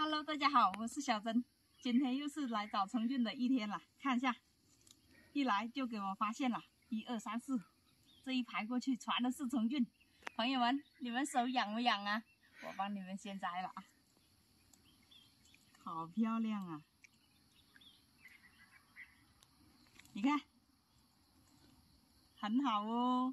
Hello， 大家好，我是小珍。今天又是来找虫菌的一天了，看一下，一来就给我发现了1、2、3、4，这一排过去全都是虫菌。朋友们，你们手痒不痒啊？我帮你们先摘了啊，好漂亮啊！你看，很好哦。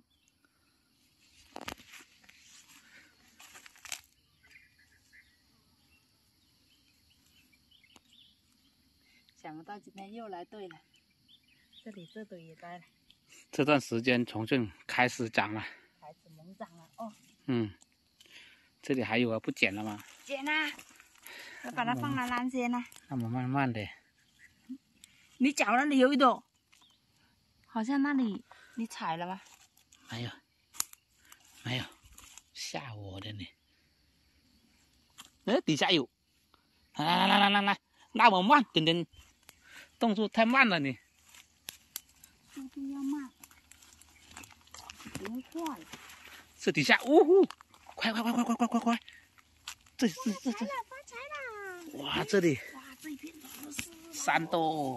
想不到今天又来对了，这里这堆也摘了。 这段时间虫菌开始长了， 开始猛长了哦。 这里还有啊，不剪了吗？ 剪啊！要把它放烂烂先啊。 那么慢慢的。 你脚那里有一朵，好像那里你踩了吗？ 没有，没有，吓我的呢。底下有，来，那么慢，点点，动作太慢了你。 速度要慢，别快。 这底下，呜呼，快！这， 发财了！ 哇，这里， 哇，这一片都是 3朵，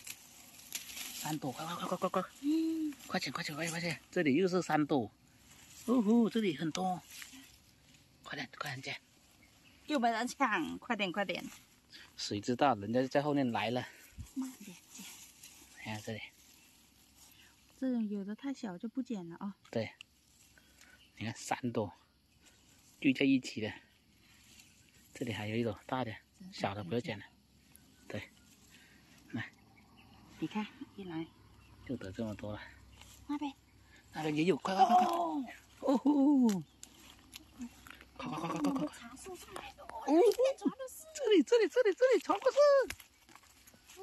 快！快点！这里又是3朵，呜呼，这里很多，快点捡！ 又被人抢，快点！ 谁知道人家在后面来了？ 慢点捡。 你看这里， 这种有的太小就不捡了啊。 对，你看3朵聚在一起的，这里还有一朵大的，小的不要捡了。对，来， 你看一来就得这么多了。 那边也有，快！哦呼！快！ 茶树上来的， 哦，这里全部是。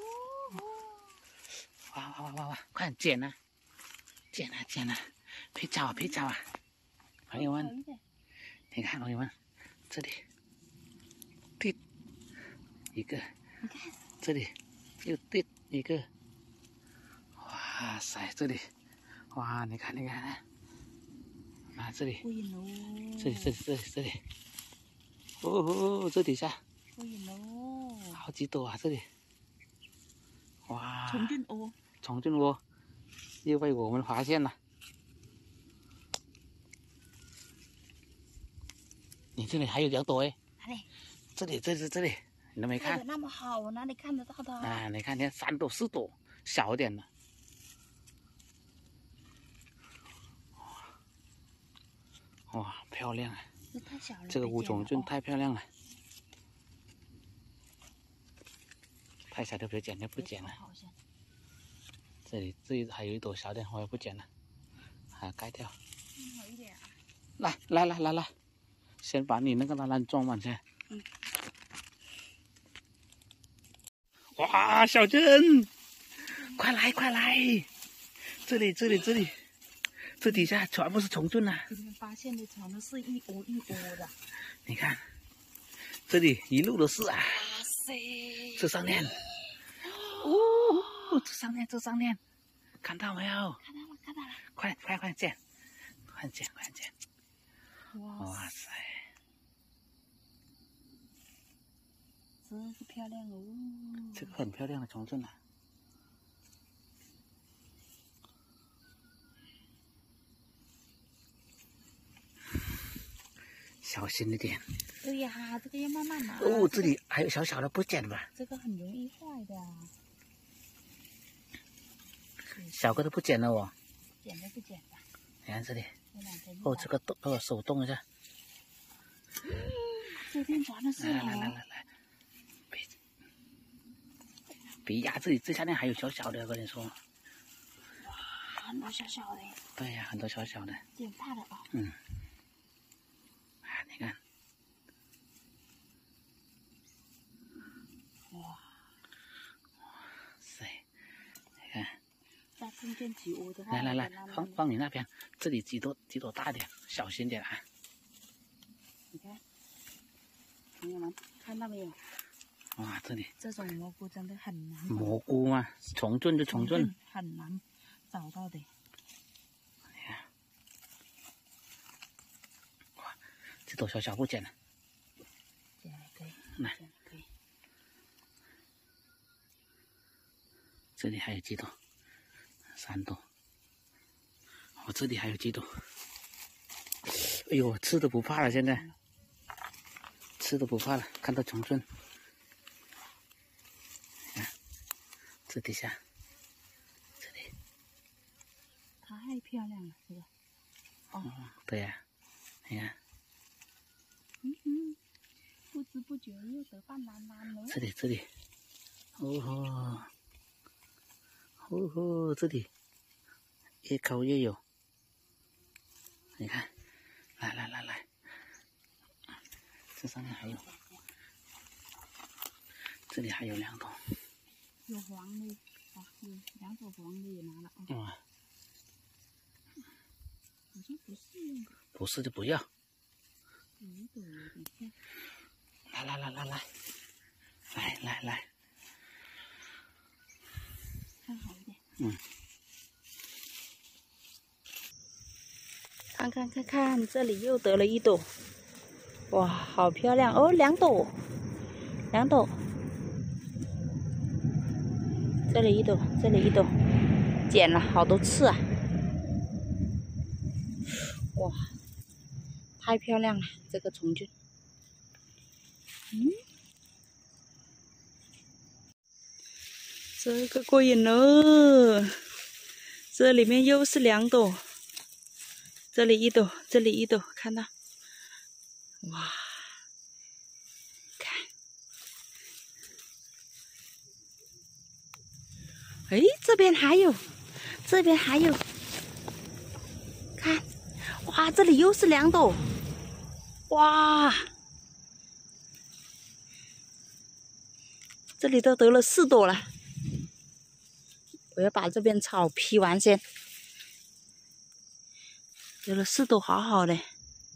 哇！快点捡啊！别找啊！朋友们，你看朋友们，这里滴一个， 你看这里又滴一个，哇塞，这里，哇，你看，啊这里，这里，哦，这底下，好几朵啊，这里，哇，虫菌窝又被我们发现了。你这里还有2朵哎， 哪里？ 这里，你都没看？ 那么好，我哪里看得到的？ 啊，你看3朵4朵，小一点的。哇，漂亮啊！ 这太小了， 这个无虫菌太漂亮了。太小就别剪，就不剪了。这里还有一朵小点，我也不剪了，盖掉。 好一点啊！ 来，先把你那个烂装满先。哇，小珍，快来！这里，这底下全部是虫菌啊！ 今天发现的全都是一窝的。 你看，这里一路都是啊！ 哇塞！ 这上面，这上面，看到没有？ 看到了！ 快捡！哇塞！ 这个漂亮哦！ 这个很漂亮的虫菌啊！小心一点。 对呀，这个要慢慢拿。 哦，这里还有小小的，不捡吧？ 这个很容易坏的。 小个都不捡了哦。 捡都不捡的。 你看这里。哦，这个手动一下。 这边全都是。 来，别压这里，这下面还有小小的，我跟你说。 哇，很多小的。 对呀，很多小的。 捡大的啊。 你看。 哇塞，你看。 在中间几窝的话。 来，放你那边，这里几朵大点，小心点啊。 你看，朋友们看到没有？ 哇，这里这种蘑菇真的很难。 蘑菇吗？虫菌就虫菌， 很难找到的。 哇，这朵小不捡了。 捡可以。 来， 这里还有几朵，3朵。我这里还有几朵。哎呦，吃都不怕了，现在吃都不怕了，看到虫蛀。看这底下，这里太漂亮了，这个。 哦，对呀，你看。 不知不觉又得半篮篮了。 这里，哦吼，哦吼，这里越抠越有。你看，来，这上面还有，这里还有2朵。 有黄的，有2朵黄的也拿了啊。好像不是。 不是就不要。 有一朵有点像。 来， 看好一点。看，这里又得了1朵，哇，好漂亮哦！2朵，这里一朵，剪了好多次啊！哇，太漂亮了，这个虫菌。这个过瘾了，这里面又是2朵。这里一朵，看到？哇，看，哎，这边还有，看，哇，这里又是2朵，哇，这里都得了4朵了。我要把这边草劈完先，得了4朵，好好的。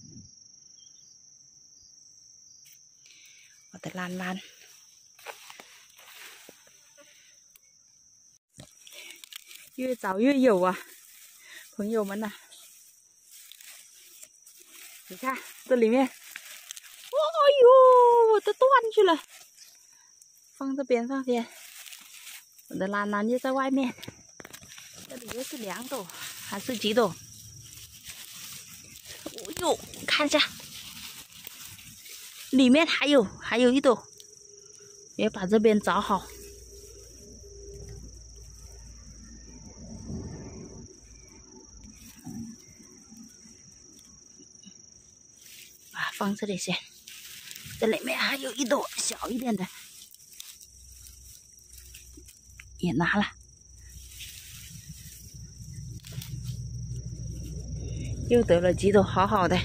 我的兰兰，越找越有啊，朋友们呐！你看这里面，哎呦，我都断去了，放这边。我的兰兰就在外面，这里又是2朵，还是几朵？哦呦，看一下，里面还有1朵，也把这边找好。放这里先，这里面还有1朵小一点的，也拿了。又得了几朵好好的，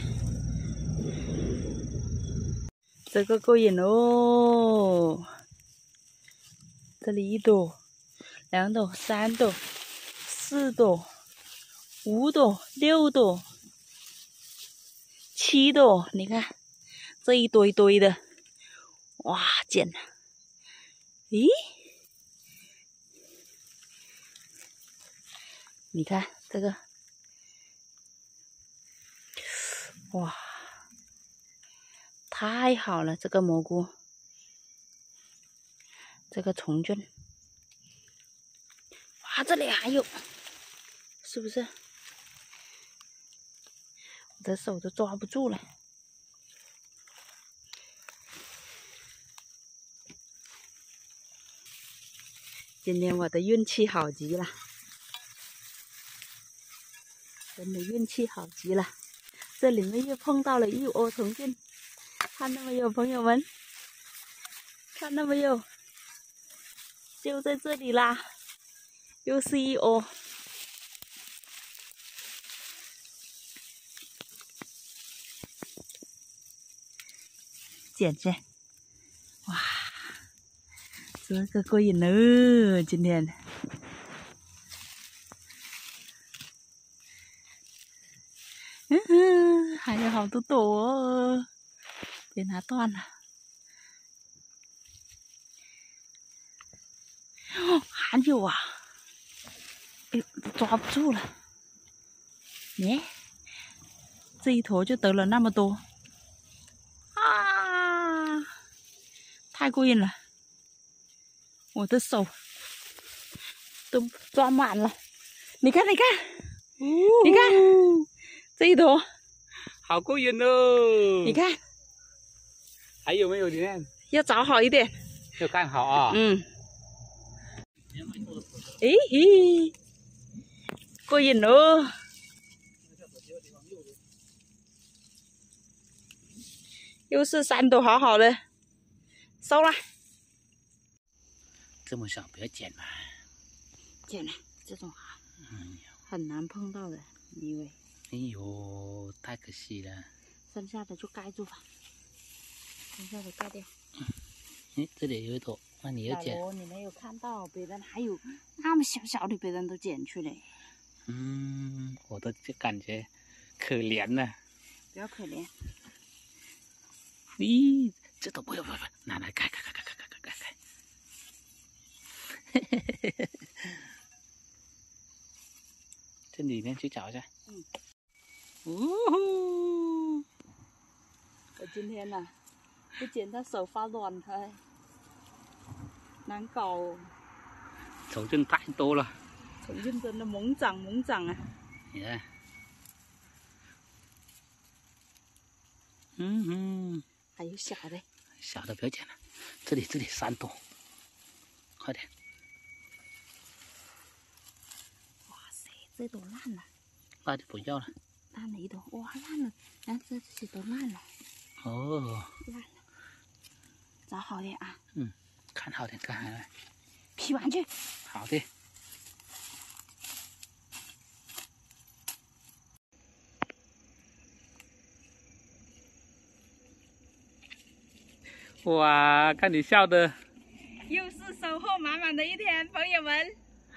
这个过瘾哦！这里1朵、2朵、3朵、4朵、5朵、6朵、7朵，你看这一堆堆的，哇，捡了！咦，你看这个。哇，太好了！这个蘑菇，这个虫菌，哇，这里还有，是不是？我的手都抓不住了。今天我的运气好极了，真的运气好极了。这里面又碰到了1窝虫菌，看到没有，朋友们？看到没有？就在这里啦，又是1窝。捡去，哇，这个过瘾了，今天。还有好多朵哦，别拿断了。哦，还有啊，哎呦，抓不住了。耶，这一坨就得了那么多啊！太过瘾了，我的手都装满了。你看，你看，你看这一坨， 好过瘾哦！ 你看， 还有没有里面？ 要找好一点， 要干好啊！ 嗯。咦咦，过瘾哦！又是3朵好好的，收了。 这么小不要捡嘛， 捡了这种很难碰到的，你以为？ 哎呦，太可惜了。 剩下的就盖住吧，剩下的盖掉。 哎，这里有一朵，那你要捡？ 你没有看到，别人还有那么小小的，别人都捡去了。 我都就感觉可怜了。 不要可怜。 咦，这朵不，拿来开。这里面去找一下。 我今天呢，不捡它手发软，难搞哦。 虫菌太多了。 虫菌真的猛长啊！ 你看。 还有小的。 小的不要捡了，这里3朵，快点。 哇塞，这朵烂了。 那就不要了。 烂了一朵，哇，烂了！看这些都烂了。 哦。 烂了。找好点啊。 看好点，看好点。 劈完去。 好的。哇，看你笑的。 又是收获满满的一天，朋友们。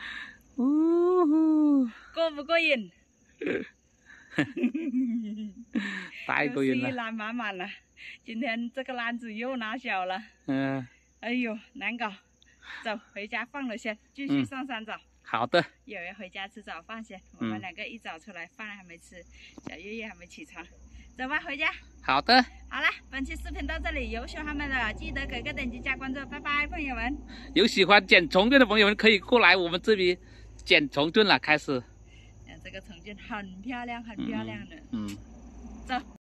过不过瘾？ 太过瘾了。 又是一篮满满了，今天这个篮子又拿小了。哎呦，难搞。走，回家放了先，继续上山找。 好的。 有人回家吃早饭先，我们2个一早出来，饭还没吃，小月月还没起床。走吧，回家。 好的。 好了，本期视频到这里，有喜欢的记得给个点击加关注，拜拜，朋友们。 有喜欢捡虫菌的朋友们可以过来我们这里捡虫菌了，开始。 这个虫菌很漂亮，很漂亮的。 走。